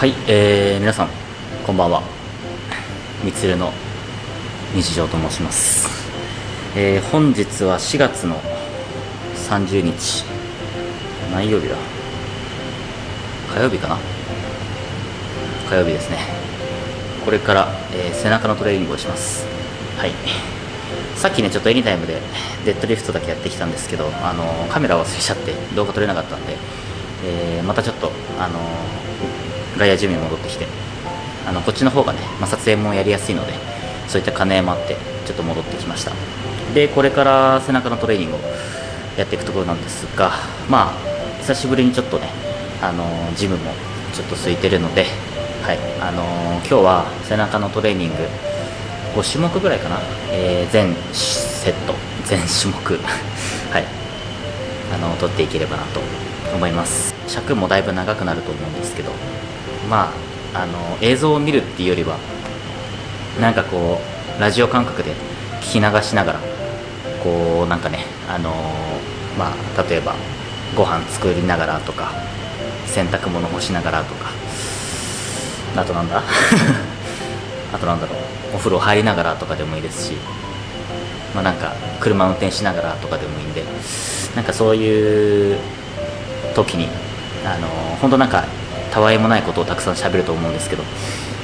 はい、皆さんこんばんは。みつるの日常と申します。本日は4月の30日、何曜日だ、火曜日かな、火曜日ですね。これから、背中のトレーニングをします。はい、さっきねちょっとエニタイムでデッドリフトだけやってきたんですけど、カメラ忘れちゃって動画撮れなかったんで、またちょっとガイアジムに戻ってきて、こっちの方がね、撮影もやりやすいので、そういった兼ね合いもあってちょっと戻ってきました。でこれから背中のトレーニングをやっていくところなんですが、久しぶりにちょっとね、ジムもちょっと空いてるので、はい、今日は背中のトレーニング5種目ぐらいかな、全セット全種目はい取っていければなと思います。尺もだいぶ長くなると思うんですけど、映像を見るっていうよりは、なんかこうラジオ感覚で聞き流しながら、こうなんかね、例えばご飯作りながらとか、洗濯物干しながらとか、あとなんだあとなんだろう、お風呂入りながらとかでもいいですし、なんか車運転しながらとかでもいいんで、なんかそういう時に本当なんかたわいもないことをたくさん喋ると思うんですけど、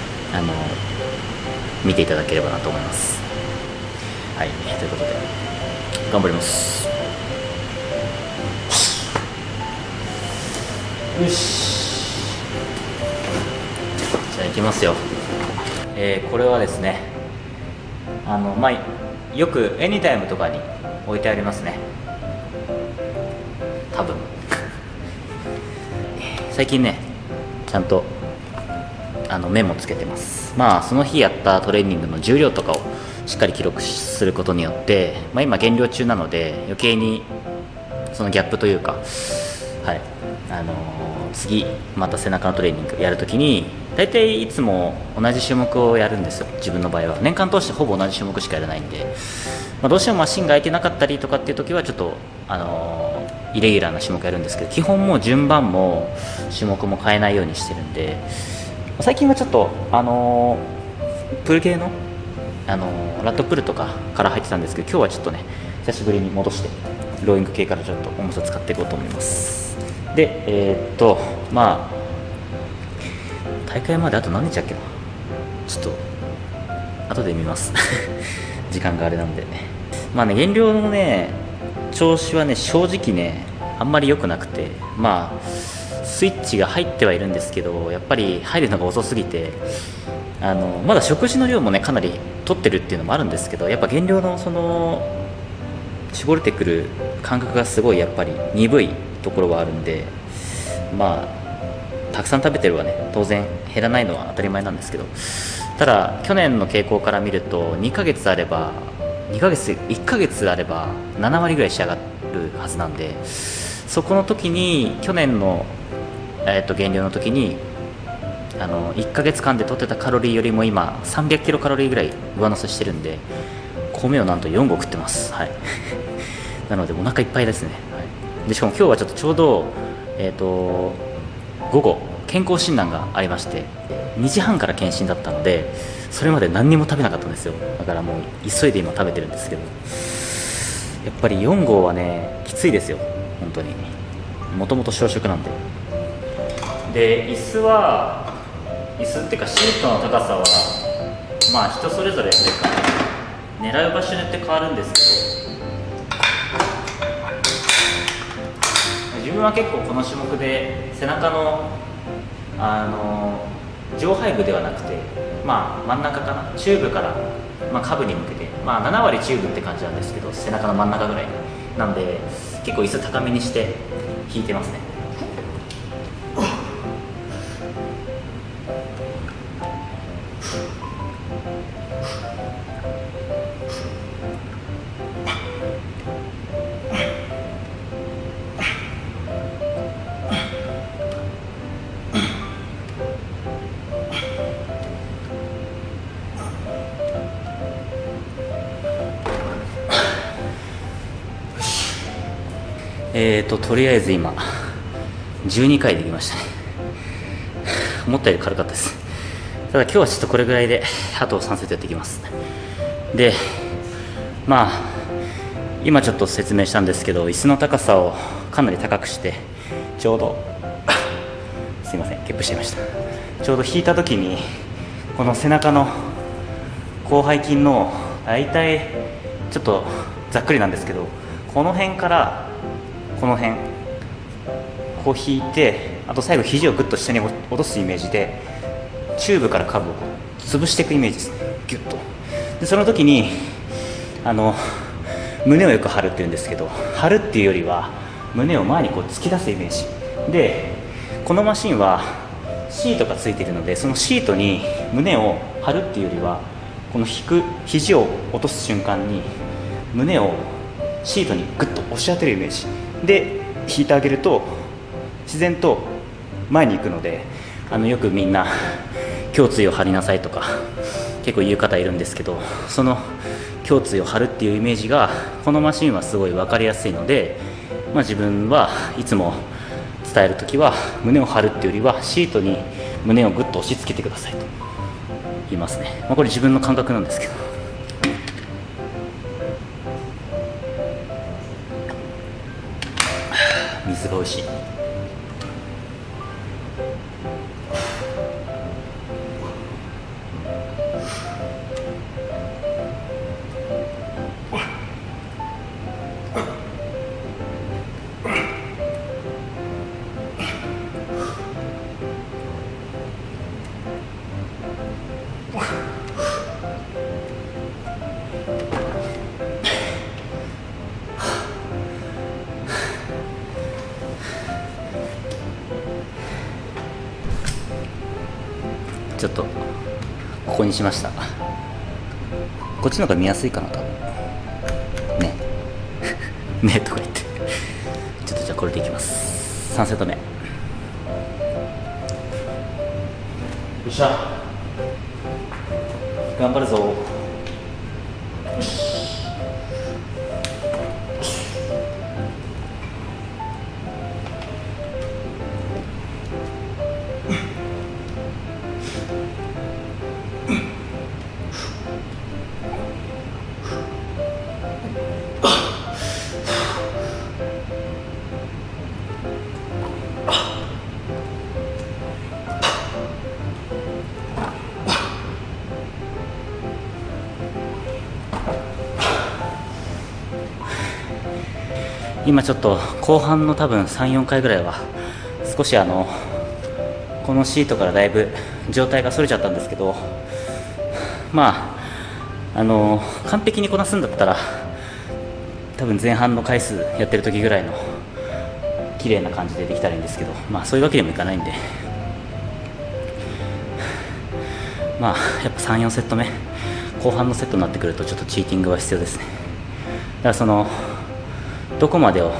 見ていただければなと思います。はい、ということで頑張ります。よし、じゃあいきますよ。これはですね、よくエニタイムとかに置いてありますね、多分最近ねちゃんとメモつけてます。その日やったトレーニングの重量とかをしっかり記録することによって、今減量中なので余計にそのギャップというか、はい、次また背中のトレーニングやるときに大体いつも同じ種目をやるんですよ。自分の場合は年間通してほぼ同じ種目しかやらないんで、どうしてもマシンが空いてなかったりとかっていう時はちょっとイレギュラーな種目やるんですけど、基本もう順番も種目も変えないようにしてるんで、最近はちょっとプール系のラットプールとかから入ってたんですけど、今日はちょっとね久しぶりに戻してローイング系からちょっと重さ使っていこうと思います。で大会まであと何日だっけな、ちょっと後で見ます時間があれなんで減量のね調子はね正直ねあんまり良くなくて、スイッチが入ってはいるんですけど、やっぱり入るのが遅すぎて、まだ食事の量もねかなり取ってるっていうのもあるんですけど、やっぱ減量のその絞れてくる感覚がすごいやっぱり鈍いところはあるんで、たくさん食べてるはね当然減らないのは当たり前なんですけど、ただ去年の傾向から見ると1ヶ月あれば7割ぐらい仕上がるはずなんで、そこの時に去年の、減量の時に1ヶ月間で取ってたカロリーよりも今300キロカロリーぐらい上乗せしてるんで、米をなんと4合食ってます。はいなのでお腹いっぱいですね。はい、でしかも今日はちょっとちょうど午後健康診断がありまして、2時半から検診だったので、それまで何にも食べなかったんですよ。だからもう急いで今食べてるんですけど、やっぱり4合はねきついですよ本当に。もともと小食なんで。で椅子っていうかシートの高さは人それぞれというか狙う場所によって変わるんですけど、自分は結構この種目で背中の上背部ではなくて、真ん中かな、中部から、下部に向けて、7割中部って感じなんですけど、背中の真ん中ぐらいなんで結構椅子高めにして引いてますね。とりあえず今12回できましたね思ったより軽かったです。ただ今日はちょっとこれぐらいであと3セットやっていきます。でまあ今ちょっと説明したんですけど、椅子の高さをかなり高くしてちょうどすいませんゲップしちゃいました。ちょうど引いた時にこの背中の広背筋の大体ちょっとざっくりなんですけど、この辺からこの辺こう引いて、あと最後肘をぐっと下に落とすイメージでチューブから下部を潰していくイメージですね、ギュッと。でその時に胸をよく張るっていうんですけど、張るっていうよりは胸を前にこう突き出すイメージで、このマシンはシートがついているので、そのシートに胸を張るっていうよりはこの肘を落とす瞬間に胸をシートにグッと押し当てるイメージで引いてあげると自然と前に行くので、よくみんな胸椎を張りなさいとか結構言う方いるんですけど、その胸椎を張るっていうイメージがこのマシンはすごい分かりやすいので、自分はいつも伝えるときは胸を張るっていうよりはシートに胸をぐっと押し付けてくださいと言いますね。これ自分の感覚なんですけど、水が美味しい。ちょっとここにしました。こっちの方が見やすいかなとねねとか言ってちょっとじゃあこれでいきます。3セット目。よっしゃ頑張るぞ。よし今ちょっと後半の多分 3,4 回ぐらいは少しこのシートからだいぶ状態がそれちゃったんですけど、完璧にこなすんだったら多分前半の回数やってる時ぐらいの綺麗な感じでできたらいいんですけど、そういうわけにもいかないんで、やっぱ 3,4 セット目後半のセットになってくるとちょっとチーティングは必要ですね。だからどこまでの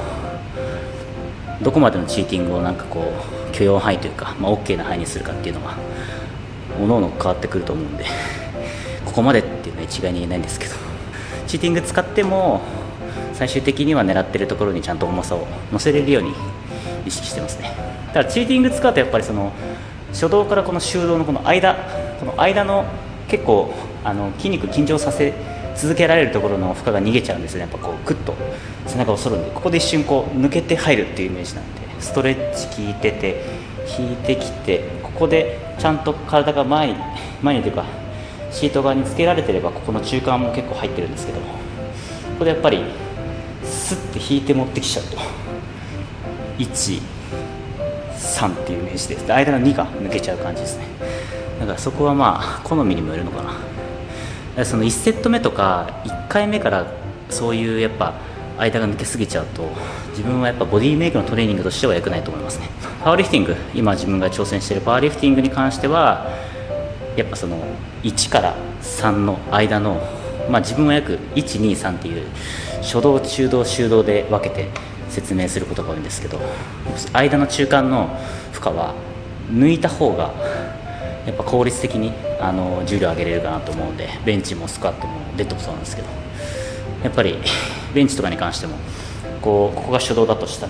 チーティングを許容範囲というか、OK な範囲にするかっていうのは各々変わってくると思うんで、ここまでっていうのは一概に言えないんですけど、チーティング使っても最終的には狙ってるところにちゃんと重さを乗せれるように意識してますね。だからチーティング使うとやっぱり初動からこの終動のこの間の結構筋肉緊張させ続けられるところの負荷が逃げちゃうんですよね。やっぱグッと背中を反るんで、ここで一瞬抜けて入るっていうイメージなんで、ストレッチ効いてて引いてきて、ここでちゃんと体が前にというかシート側につけられてればここの中間も結構入ってるんですけど、ここでやっぱりスッて引いて持ってきちゃうと1、3っていうイメージで間の2が抜けちゃう感じですね。だからそこは好みにもよるのかな。その1セット目とか1回目からそういうやっぱ間が抜けすぎちゃうと、自分はやっぱボディメイクのトレーニングとしては良くないと思いますね。パワーリフティング、今自分が挑戦しているパワーリフティングに関してはやっぱ1から3の間の、自分は約1、2、3っていう初動、中動、終動で分けて説明することが多いんですけど、間の中間の負荷は抜いた方がやっぱ効率的に重量上げれるかなと思うので、ベンチもスクワットもデッドもそうなんですけど、やっぱりベンチとかに関してもここが初動だとしたら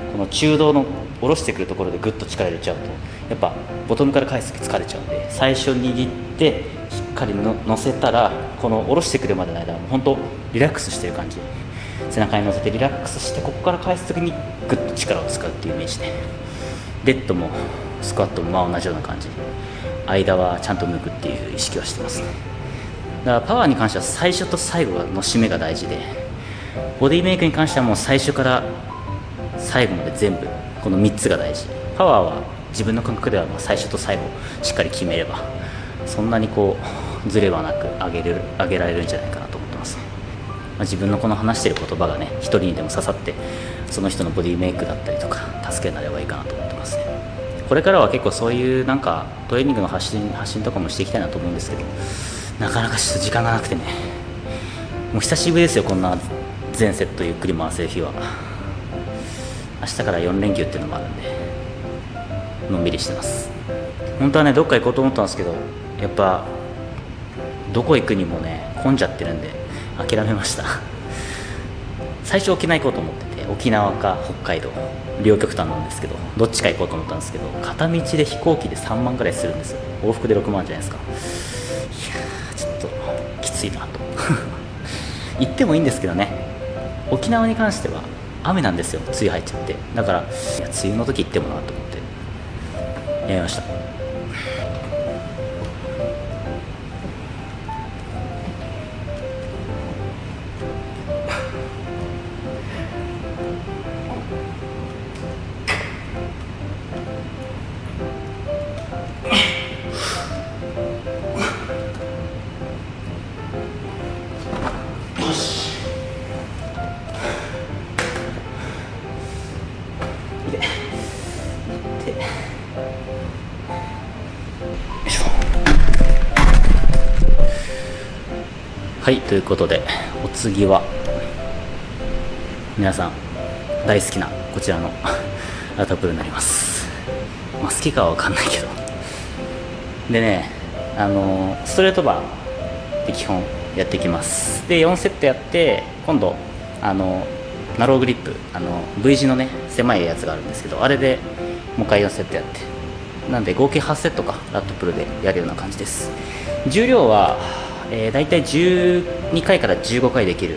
この中道の下ろしてくるところでグッと力入れちゃうとやっぱボトムから返す時疲れちゃうんで、最初握ってしっかり乗せたら、この下ろしてくるまでの間はもう本当リラックスしてる感じ、背中に乗せてリラックスして、ここから返す時にグッと力を使うっていうイメージで、デッドもスクワットもまあ同じような感じ、間はちゃんと抜くっていう意識はしてますね。だからパワーに関しては最初と最後の締めが大事で、ボディメイクに関してはもう最初から最後まで全部この3つが大事。パワーは自分の感覚ではまあ最初と最後しっかり決めればそんなにこうズレはなく上げられるんじゃないかなと思ってますね。自分のこの話してる言葉がね一人にでも刺さってその人のボディメイクだったりとか助けになればいいかなと思ってますね。これからは結構そういうなんかトレーニングの発信とかもしていきたいなと思うんですけど、なかなかちょっと時間がなくてね、もう久しぶりですよこんな全セットゆっくり回せる日は。明日から4連休っていうのもあるんでのんびりしてます。本当はねどっか行こうと思ったんですけど、やっぱどこ行くにもね混んじゃってるんで諦めました最初沖縄行こうと思ってて、沖縄か北海道両極端なんですけど、どっちか行こうと思ったんですけど、片道で飛行機で3万ぐらいするんですよ。往復で6万じゃないですか。いやーちょっときついなと行ってもいいんですけどね、沖縄に関しては雨なんですよ、梅雨入っちゃって。だからいや梅雨の時行ってもなと思ってやりました。はい、ということでお次は皆さん大好きなこちらのラタプルになります。まあ、好きかは分かんないけど、でねストレートバーで基本やっていきます。で4セットやって、今度ナローグリップV 字のね狭いやつがあるんですけど、あれでもう一回4セットやって、なんで合計8セットかラットプルでやるような感じです。重量はだいたい12回から15回できる、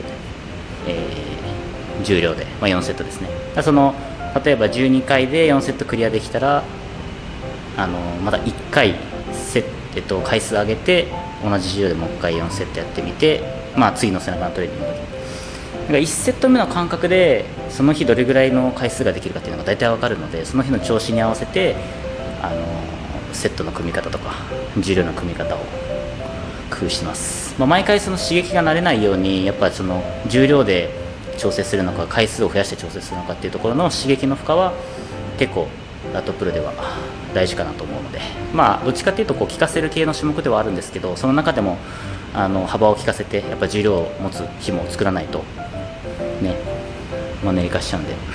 重量で、まあ、4セットですね。例えば12回で4セットクリアできたらまた1回回数上げて同じ重量でもう1回4セットやってみて、まあ、次の背中のトレーニングの時にだから1セット目の感覚でその日どれぐらいの回数ができるかっていうのが大体分かるので、その日の調子に合わせてセットの組み方とか重量の組み方を工夫してます。まあ、毎回その刺激が慣れないようにやっぱりその重量で調整するのか回数を増やして調整するのかっていうところの刺激の負荷は結構ラットプルでは大事かなと思うので、まあどっちかっていうとこう効かせる系の種目ではあるんですけど、その中でも幅を効かせてやっぱ重量を持つ日も作らないとね、マンネリ化しちゃうんで、とり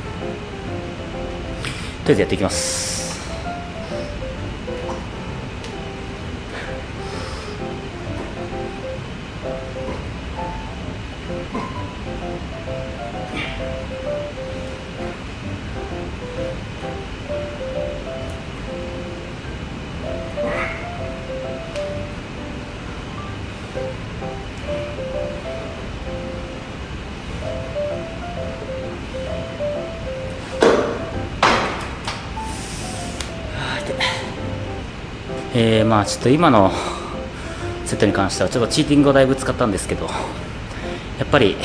あえずやっていきます。まあちょっと今のセットに関してはちょっとチーティングをだいぶ使ったんですけど、やっぱり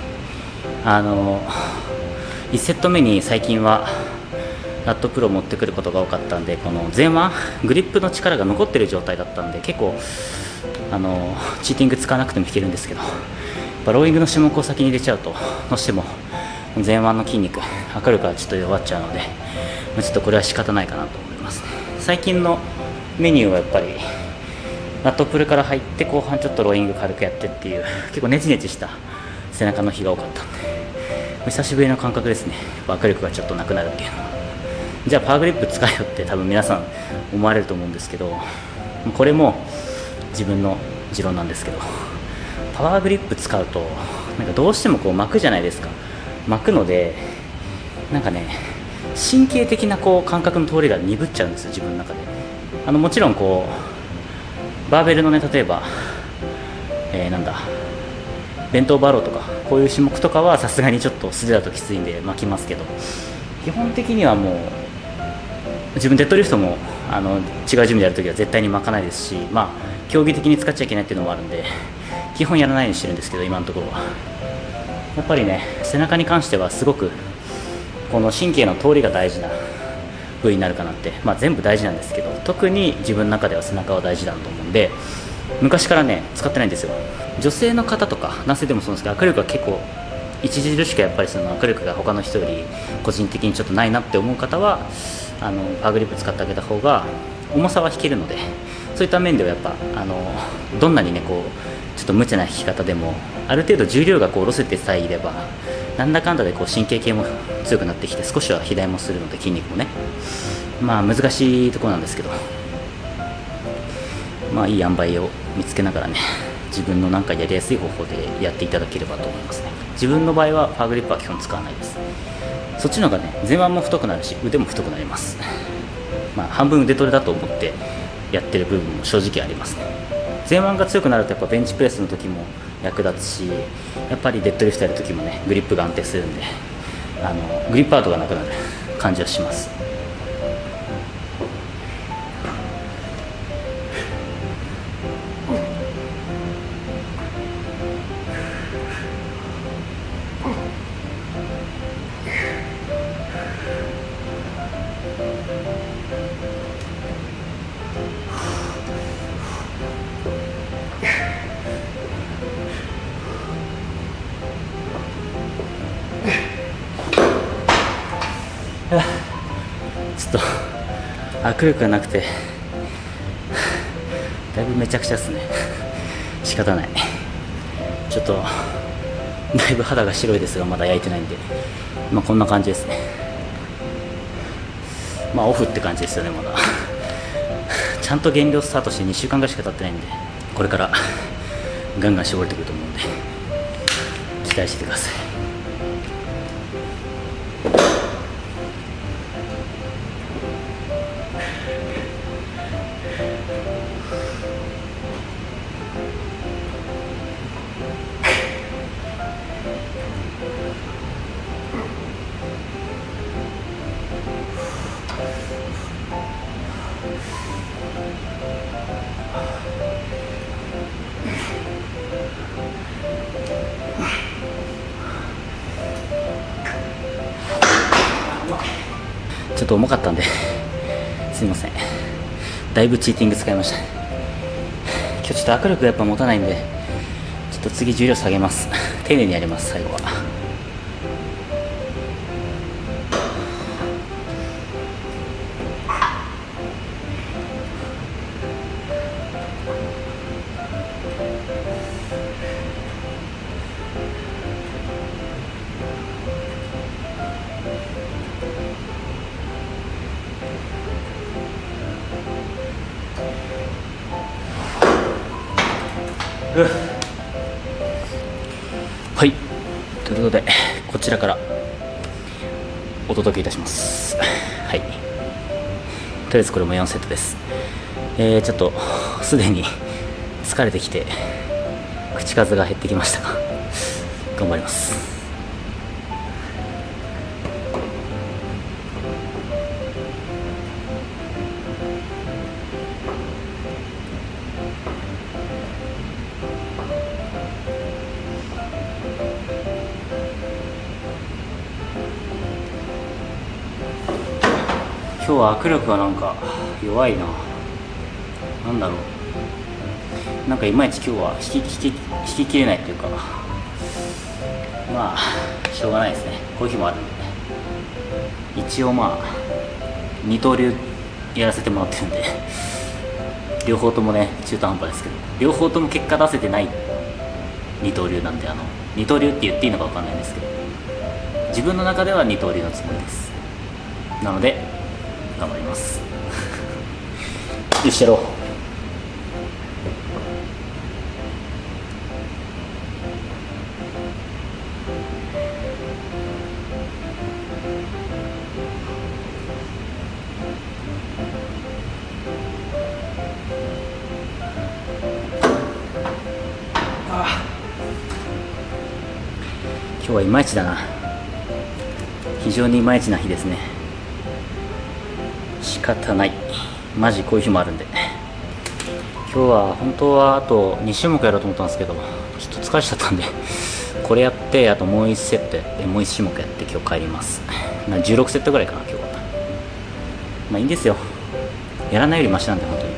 1セット目に最近はラットプルを持ってくることが多かったんで、この前腕グリップの力が残ってる状態だったんで結構チーティング使わなくてもいけるんですけど、やっぱローイングの種目を先に入れちゃうとどうしても前腕の筋肉握力がちょっと弱っちゃうので、ちょっとこれは仕方ないかなと思いますね。最近のメニューはやっぱりラットプルから入って後半ちょっとローイング軽くやってっていう結構ネチネチした背中の日が多かったんで、久しぶりの感覚ですね。握力がちょっとなくなるっていうのは、じゃあパワーグリップ使えよって多分皆さん思われると思うんですけど、これも自分の持論なんですけど、パワーグリップ使うとなんかどうしてもこう巻くじゃないですか。巻くのでなんかね、神経的なこう感覚の通りが鈍っちゃうんですよ、自分の中で。もちろんこうバーベルのね、例えば、なんだ弁当バローとかこういう種目とかはさすがにちょっと素手だときついんで巻きますけど、基本的にはもう自分デッドリフトも違うジムでやるときは絶対に巻かないですし、まあ競技的に使っちゃいけないっていうのもあるんで基本やらないようにしてるんですけど、今のところはやっぱりね、背中に関してはすごくこの神経の通りが大事な部位になるかなって、まあ、全部大事なんですけど、特に自分の中では背中は大事だと思うんで、昔からね使ってないんですよ。女性の方とか男性でもそうなんですけど、握力が結構著しくやっぱりその握力が他の人より個人的にちょっとないなって思う方はパワーグリップ使ってあげた方が重さは引けるので、そういった面ではやっぱどんなにねこうちょっと無茶な引き方でもある程度重量がこう下ろせてさえいれば、なんだかんだでこう神経系も強くなってきて少しは肥大もするので、筋肉もね、まあ難しいところなんですけど、まあいい塩梅を見つけながらね、自分のなんかやりやすい方法でやっていただければと思いますね。自分の場合はパワーグリップは基本使わないです。そっちの方がね前腕も太くなるし腕も太くなります。まあ半分腕トレだと思ってやってる部分も正直ありますね。前腕が強くなるとやっぱベンチプレスの時も役立つし、やっぱりデッドリフトやる時もねグリップが安定するんで、グリップアウトがなくなる感じはします。ちょっと握力がなくてだいぶめちゃくちゃですね。仕方ない。ちょっとだいぶ肌が白いですがまだ焼いてないんで、まあこんな感じですね。まあオフって感じですよね。まだちゃんと減量スタートして2週間ぐらいしか経ってないんで、これからガンガン絞れてくると思うんで期待しててください。ちょっと重かったんですいません。だいぶチーティング使いました。今日ちょっと握力がやっぱ持たないんで、ちょっと次重量下げます。丁寧にやります。最後ははい、ということでこちらからお届けいたします。はい、とりあえずこれも4セットです。ちょっとすでに疲れてきて口数が減ってきましたが頑張ります。今日は握力がなんか弱いな。なんだろう、なんかいまいち今日は引ききれないというか、まあしょうがないですね。こういう日もあるんで、一応まあ二刀流やらせてもらってるんで、両方ともね中途半端ですけど、両方とも結果出せてない二刀流なんで、二刀流って言っていいのか分かんないんですけど、自分の中では二刀流のつもりです。なので頑張りますよしやろう。 今日はいまいちだな。非常にいまいちな日ですね。仕方ない。マジこういう日もあるんで。今日は本当はあと2種目やろうと思ったんですけど、ちょっと疲れちゃったんでこれやって、あともう1セットやって、もう1種目やって今日帰ります。16セットぐらいかな今日は。まあいいんですよ、やらないよりマシなんで本当に。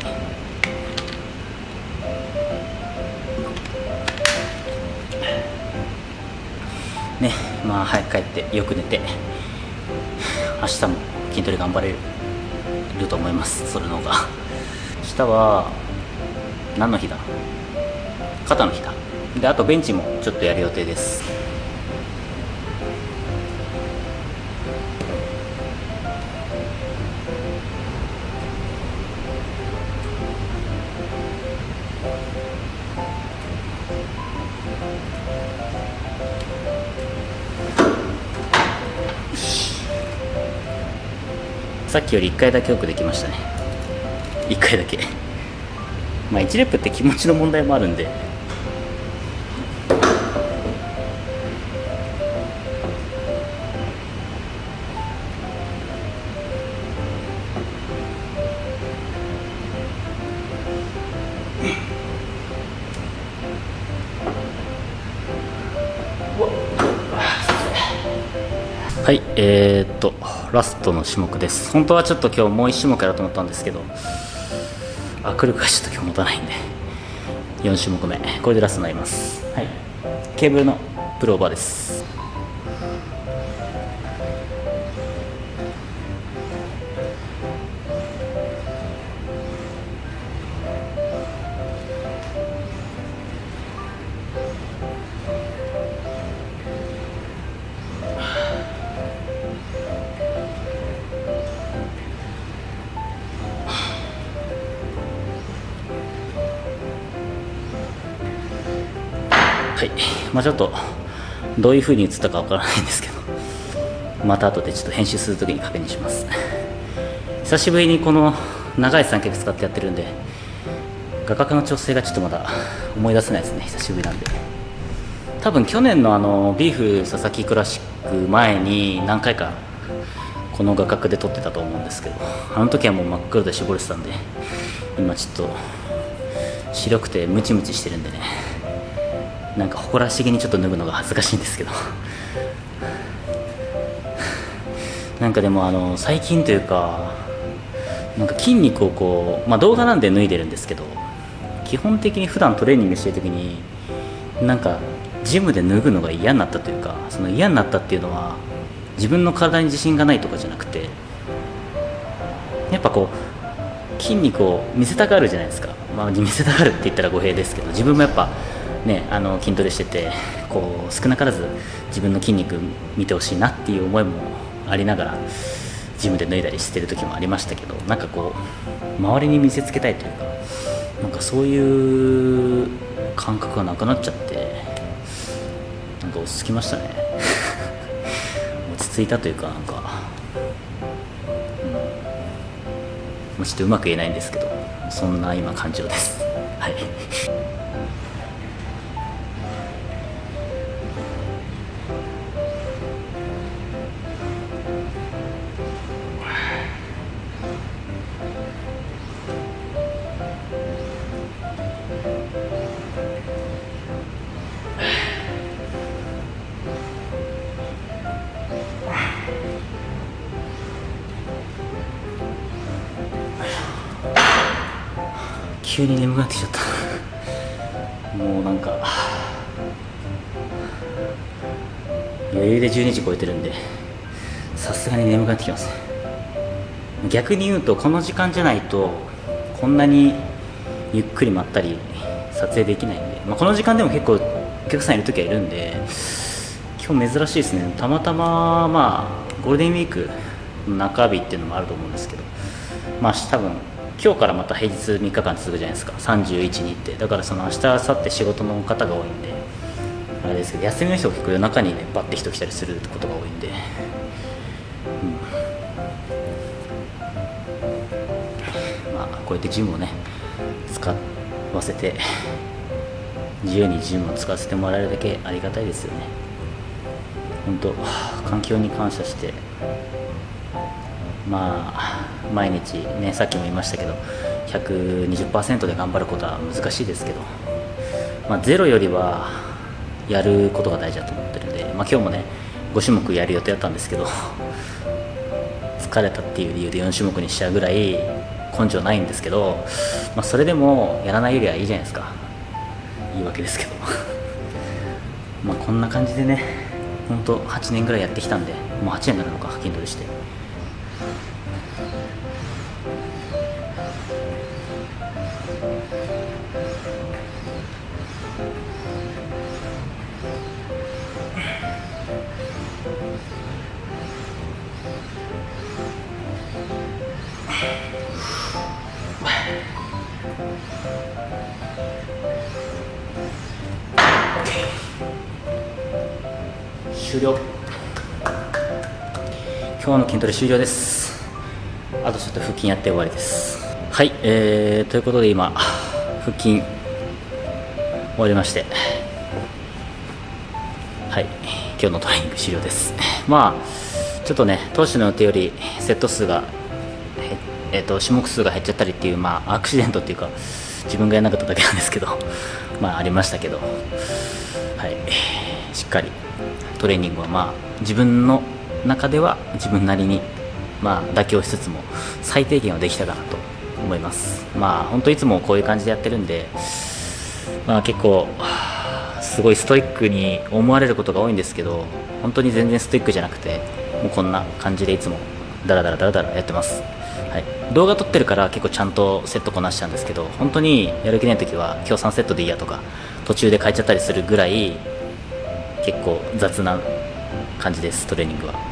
ね、まあ早く帰ってよく寝て、明日も筋トレ頑張れると思います。それの方が明日は何の日だ、肩の日だ。であとベンチもちょっとやる予定です。さっきより1回だけよくできましたね。1回だけ。まあ1レップって気持ちの問題もあるんで、はい、ラストの種目です。本当はちょっと今日もう1種目やろうと思ったんですけど、握力がちょっと今日持たないんで、4種目目、これでラストになります。はい、ケーブルのプルオーバーです。はい、まあちょっとどういう風に映ったかわからないんですけど、また後でちょっと編集するときに確認します。久しぶりにこの長い三脚使ってやってるんで、画角の調整がちょっとまだ思い出せないですね。久しぶりなんで。多分去年のビーフ佐々木クラシック前に何回かこの画角で撮ってたと思うんですけど、あの時はもう真っ黒で絞れてたんで、今ちょっと白くてムチムチしてるんでね、なんか誇らしげにちょっと脱ぐのが恥ずかしいんですけどなんかでも最近というか、なんか筋肉をこう、まあ、動画なんで脱いでるんですけど、基本的に普段トレーニングしてる時になんかジムで脱ぐのが嫌になったというか、その嫌になったっていうのは自分の体に自信がないとかじゃなくて、やっぱこう筋肉を見せたがるじゃないですか。まあ、見せたがるって言ったら語弊ですけど、自分もやっぱね、筋トレしててこう少なからず自分の筋肉見てほしいなっていう思いもありながらジムで脱いだりしてる時もありましたけど、なんかこう周りに見せつけたいというか、なんかそういう感覚がなくなっちゃって、なんか落ち着きましたね落ち着いたというか、なんか、ちょっとうまく言えないんですけど、そんな今感情です。はい急に眠くなってきちゃったもうなんか余裕で12時超えてるんで、さすがに眠くなってきますね。逆に言うとこの時間じゃないとこんなにゆっくりまったり撮影できないんで、この時間でも結構お客さんいる時はいるんで、今日珍しいですね。たまたまゴールデンウィークの中日っていうのもあると思うんですけど、多分今日からまた平日3日間続くじゃないですか、31日って。だからその明日明後日仕事の方が多いんであれですけど、休みの人が結構夜中にねバッて人来たりすることが多いんで、こうやってジムをね使わせて自由にジムを使わせてもらえるだけありがたいですよね。 本当環境に感謝して、まあ毎日ね、さっきも言いましたけど 120% で頑張ることは難しいですけど、まあ、ゼロよりはやることが大事だと思ってるんで、まあ、今日もね5種目やる予定だったんですけど疲れたっていう理由で4種目にしちゃうぐらい根性ないんですけど、まあ、それでもやらないよりはいいじゃないですか。いいわけですけどまあこんな感じでね、本当8年ぐらいやってきたんで、もう8年になるのか筋トレして。終了。今日の筋トレ終了です。あとちょっと腹筋やって終わりです。はい、ということで今腹筋終わりまして、はい、今日のトレーニング終了です。まあちょっとね、当初の予定よりセット数が種目数が減っちゃったりっていう、まあアクシデントっていうか自分がやらなかっただけなんですけどまあありましたけど、はい、しっかりトレーニングはまあ自分の中では自分なりにまあ妥協しつつも最低限はできたかなと思います。まあ本当いつもこういう感じでやってるんで、まあ結構すごいストイックに思われることが多いんですけど、本当に全然ストイックじゃなくて、もうこんな感じでいつもダラダラダラダラやってます。はい、動画撮ってるから結構ちゃんとセットこなしちゃうんですけど、本当にやる気ない時は今日3セットでいいやとか途中で変えちゃったりするぐらい結構雑な感じです、トレーニングは。はい、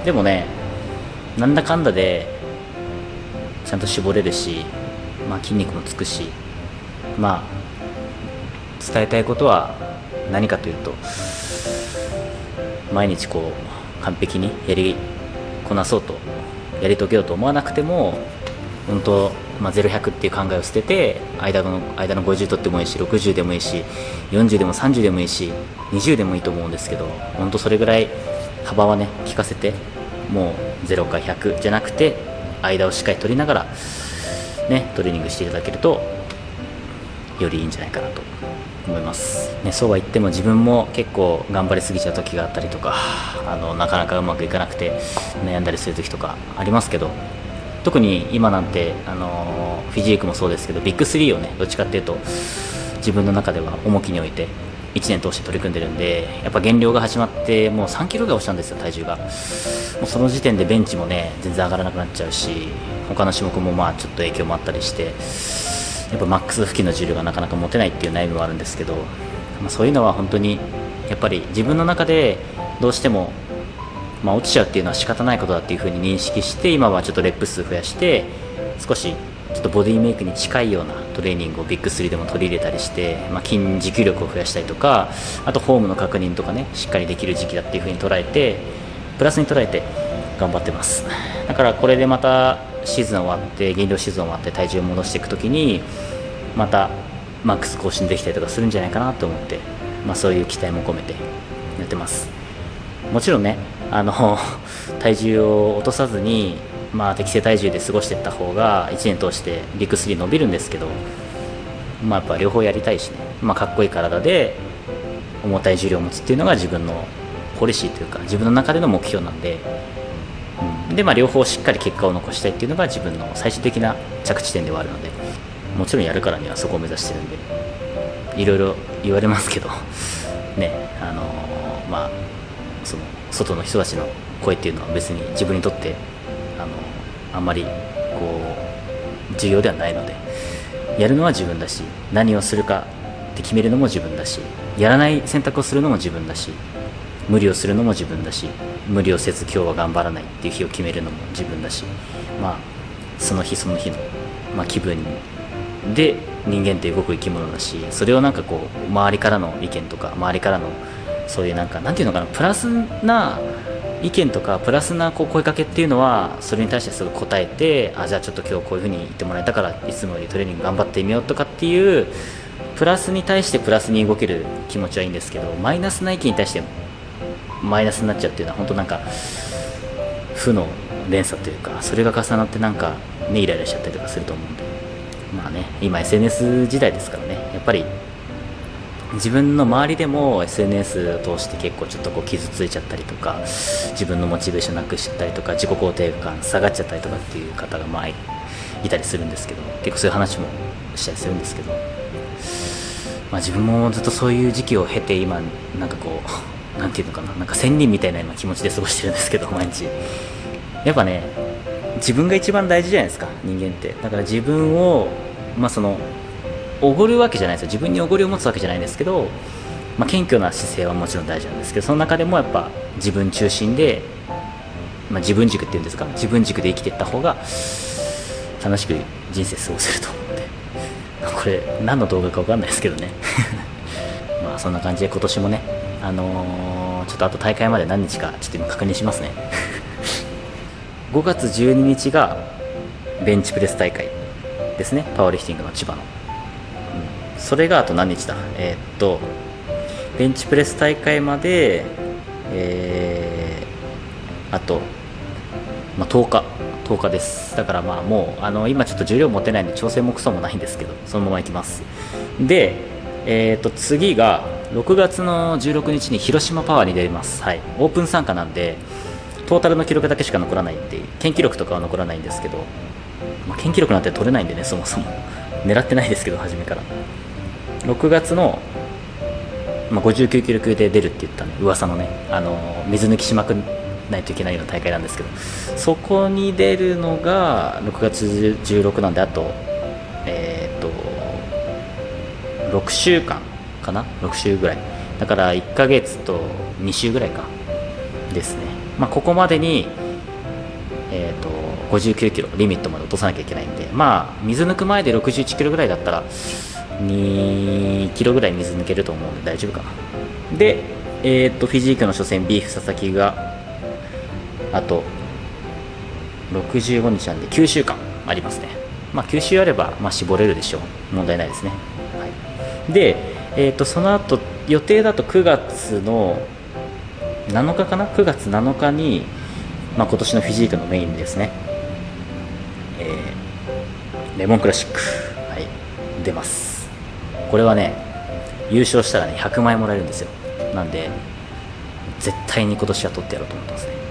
でもね、なんだかんだでちゃんと絞れるし、まあ、筋肉もつくし、まあ伝えたいことは何かというと、毎日こう完璧にやりこなそうとやり遂げようと思わなくても、本当、まあ、0-100っていう考えを捨てて間の50取ってもいいし、60でもいいし、40でも30でもいいし、20でもいいと思うんですけど、本当それぐらい幅はね効かせて、もう0か100じゃなくて間をしっかり取りながらねトレーニングしていただけるとよりいいんじゃないかなと思います、ね。そうは言っても自分も結構頑張りすぎちゃう時があったりとか、なかなかうまくいかなくて悩んだりする時とかありますけど、特に今なんてフィジークもそうですけど、ビッグ3をねどっちかっていうと自分の中では重きに置いて1年通して取り組んでるんで、やっぱ減量が始まってもう3キロぐらい落ちたんですよ、体重が。もうその時点でベンチもね全然上がらなくなっちゃうし、他の種目もまあちょっと影響もあったりして、やっぱマックス付近の重量がなかなか持てないっていう悩みもあるんですけど、まあ、そういうのは本当にやっぱり自分の中でどうしても、まあ、落ちちゃうっていうのは仕方ないことだっていうふうに認識して、今はちょっとレップ数増やして少しちょっとボディメイクに近いようなトレーニングをビッグ3でも取り入れたりして、まあ、筋持久力を増やしたりとか、あとフォームの確認とかねしっかりできる時期だっていうふうに捉えて、プラスに捉えて頑張ってます。だからこれでまたシーズン終わって、減量シーズン終わって体重を戻していくときにまたマックス更新できたりとかするんじゃないかなと思って、まあ、そういう期待も込めてやってます。もちろんね体重を落とさずに、まあ、適正体重で過ごしていった方が1年通してビッグ3伸びるんですけど、まあ、やっぱ両方やりたいしね、まあ、かっこいい体で重たい重量を持つっていうのが自分のポリシーというか自分の中での目標なんで、で、まあ、両方しっかり結果を残したいっていうのが自分の最終的な着地点ではあるので、もちろんやるからにはそこを目指してるんで、いろいろ言われますけどね、まあその外の人たちの声っていうのは別に自分にとってあんまりこう重要ではないので、やるのは自分だし、何をするかって決めるのも自分だし、やらない選択をするのも自分だし、無理をするのも自分だし、無理をせず今日は頑張らないっていう日を決めるのも自分だし、まあその日その日の、まあ、気分で人間って動く生き物だし、それをなんかこう周りからの意見とか周りからのそういうなんていうのかな、プラスな意見とかプラスなこう声かけっていうのはそれに対してすぐ答えて、じゃあちょっと今日こういう風に言ってもらえたからいつもよりトレーニング頑張ってみようとかっていうプラスに対してプラスに動ける気持ちはいいんですけど、マイナスな意見に対してマイナスになっちゃうっていうのは本当なんか負の連鎖というか、それが重なってなんかねイライラしちゃったりとかすると思うんで、まあね今 SNS 時代ですからね、やっぱり自分の周りでも SNS を通して結構ちょっとこう傷ついちゃったりとか、自分のモチベーションなくしちゃったりとか、自己肯定感下がっちゃったりとかっていう方がまあいたりするんですけど、結構そういう話もしたりするんですけど、まあ、自分もずっとそういう時期を経て今なんかこうなんていうのかな、なんか仙人みたいな今気持ちで過ごしてるんですけど、毎日やっぱね自分が一番大事じゃないですか、人間って。だから自分をまあそのおごるわけじゃないですよ、自分におごりを持つわけじゃないんですけど、まあ、謙虚な姿勢はもちろん大事なんですけど、その中でもやっぱ自分中心で、まあ、自分軸っていうんですか、自分軸で生きていった方が楽しく人生過ごせると思うんで、これ何の動画か分かんないですけどねまあそんな感じで今年もね、ちょっとあと大会まで何日かちょっと今確認しますね5月12日がベンチプレス大会ですね、パワーリフティングの千葉の、それがあと何日だ、ベンチプレス大会まで、あと、まあ、10日です。だからまあもう今ちょっと重量持ってないんで調整もクソもないんですけど、そのままいきます。で、次が6月の16日に広島パワーに出ます。はい、オープン参加なんでトータルの記録だけしか残らないんで、県記録とかは残らないんですけど、まあ、県記録なんて取れないんでね、そもそも狙ってないですけど初めから。6月の、まあ、59キロ級で出るって言ったね、噂のね、水抜きしまくないといけないような大会なんですけど、そこに出るのが6月16なんで、あと6週間かな、6週ぐらいだから1ヶ月と2週ぐらいかですね。まあここまでに59キロリミットまで落とさなきゃいけないんで、まあ水抜く前で61キロぐらいだったら2キロぐらい水抜けると思うんで大丈夫かな。で、フィジークの初戦ビーフ佐々木があと65日なんで9週間ありますね。まあ9週あれば、まあ、絞れるでしょう、問題ないですね。はい、で、その後予定だと9月の7日かな、9月7日に、まあ、今年のフィジークのメインですね、レモンクラシック、はい、出ます。これはね優勝したらね100万円もらえるんですよ。なんで絶対に今年は取ってやろうと思ってますね。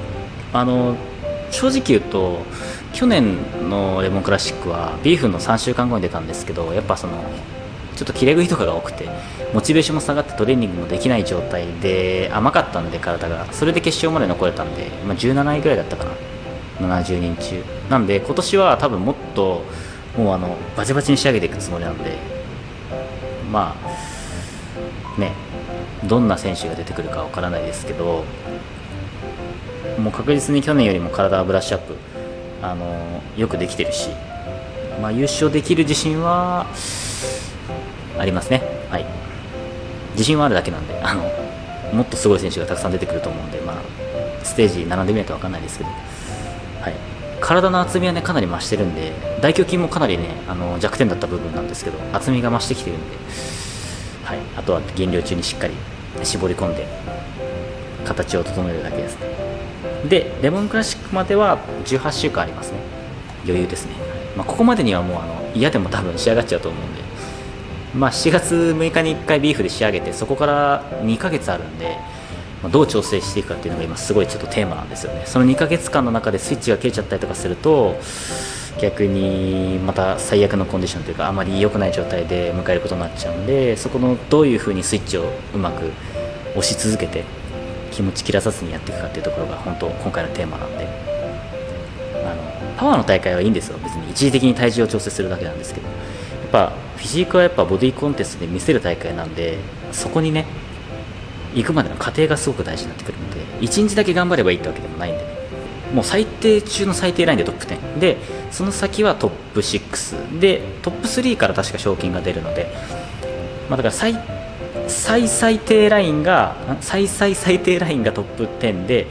正直言うと去年のレモンクラシックはビーフの3週間後に出たんですけど、やっぱそのちょっと切れ食いとかが多くてモチベーションも下がってトレーニングもできない状態で甘かったんで体が、それで決勝まで残れたんで、まあ、17位ぐらいだったかな、70人中なんで、今年は多分もっともうバチバチに仕上げていくつもりなんで、まあねどんな選手が出てくるかわからないですけど、もう確実に去年よりも体はブラッシュアップよくできてるし、まあ、優勝できる自信はありますね。はい、自信はあるだけなんでもっとすごい選手がたくさん出てくると思うんで、まあ、ステージ並んでみないと分かんないですけど、はい、体の厚みはねかなり増してるんで、大胸筋もかなりね弱点だった部分なんですけど厚みが増してきてるんで、はい、あとは減量中にしっかり絞り込んで形を整えるだけですね。でレモンクラシックまでは18週間ありますね。余裕ですね。まあ、ここまでにはもう嫌でも多分仕上がっちゃうと思うんで、まあ、7月6日に1回ビーフで仕上げて、そこから2ヶ月あるんで、まあ、どう調整していくかっていうのが今すごいちょっとテーマなんですよね。その2ヶ月間の中でスイッチが切れちゃったりとかすると逆にまた最悪のコンディションというかあまり良くない状態で迎えることになっちゃうんで、そこのどういう風にスイッチをうまく押し続けて気持ち切らさずにやっていくかっていうところが本当今回のテーマなんで、パワーの大会はいいんですよ。別に一時的に体重を調整するだけなんですけど、やっぱフィジークはやっぱボディコンテストで見せる大会なんで、そこにね行くまでの過程がすごく大事になってくるので、1日だけ頑張ればいいってわけでもないんでね、もう最低中の最低ラインでトップ10で、その先はトップ6でトップ3から確か賞金が出るので、まあ、だから最低ラインが最低ラインがトップ10で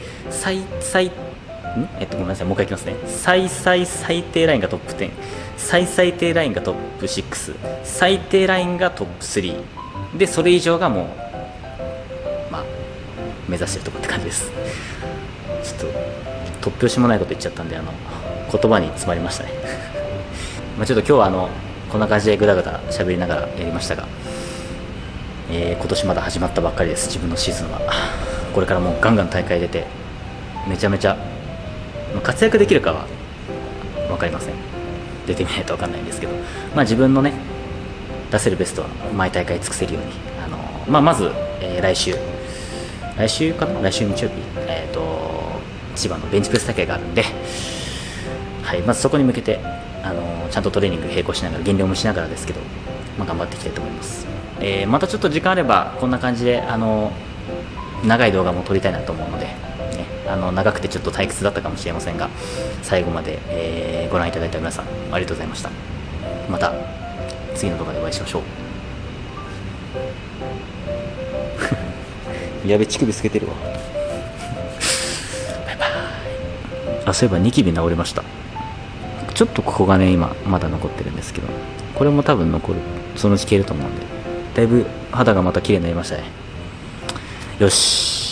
ごめんなさい、もう一回いきますね。最低ラインがトップ10、最低ラインがトップ6、最低ラインがトップ3で、それ以上がもうまあ目指してるところって感じです。ちょっと突拍子もないこと言っちゃったんで言葉に詰まりましたねまあちょっと今日はこんな感じでぐだぐだ喋りながらやりましたが、今年まだ始まったばっかりです。自分のシーズンはこれからもうガンガン大会出てめちゃめちゃ、活躍できるかは分かりません。出てみないと分かんないんですけど、自分のね出せるベストは毎大会尽くせるように、まず、来週かな、来週日曜日、千葉のベンチプレス大会があるんで、はい、まずそこに向けてちゃんとトレーニング並行しながら減量もしながらですけど、頑張っていきたいと思います。またちょっと時間あればこんな感じで長い動画も撮りたいなと思うので、長くてちょっと退屈だったかもしれませんが、最後まで、ご覧いただいた皆さんありがとうございました。また次の動画でお会いしましょうやべ、乳首つけてるわバイバイ。そういえばニキビ治りました。ちょっとここがね今まだ残ってるんですけど、これも多分残る、そのうち消えると思うんで、だいぶ肌がまた綺麗になりましたね。よし。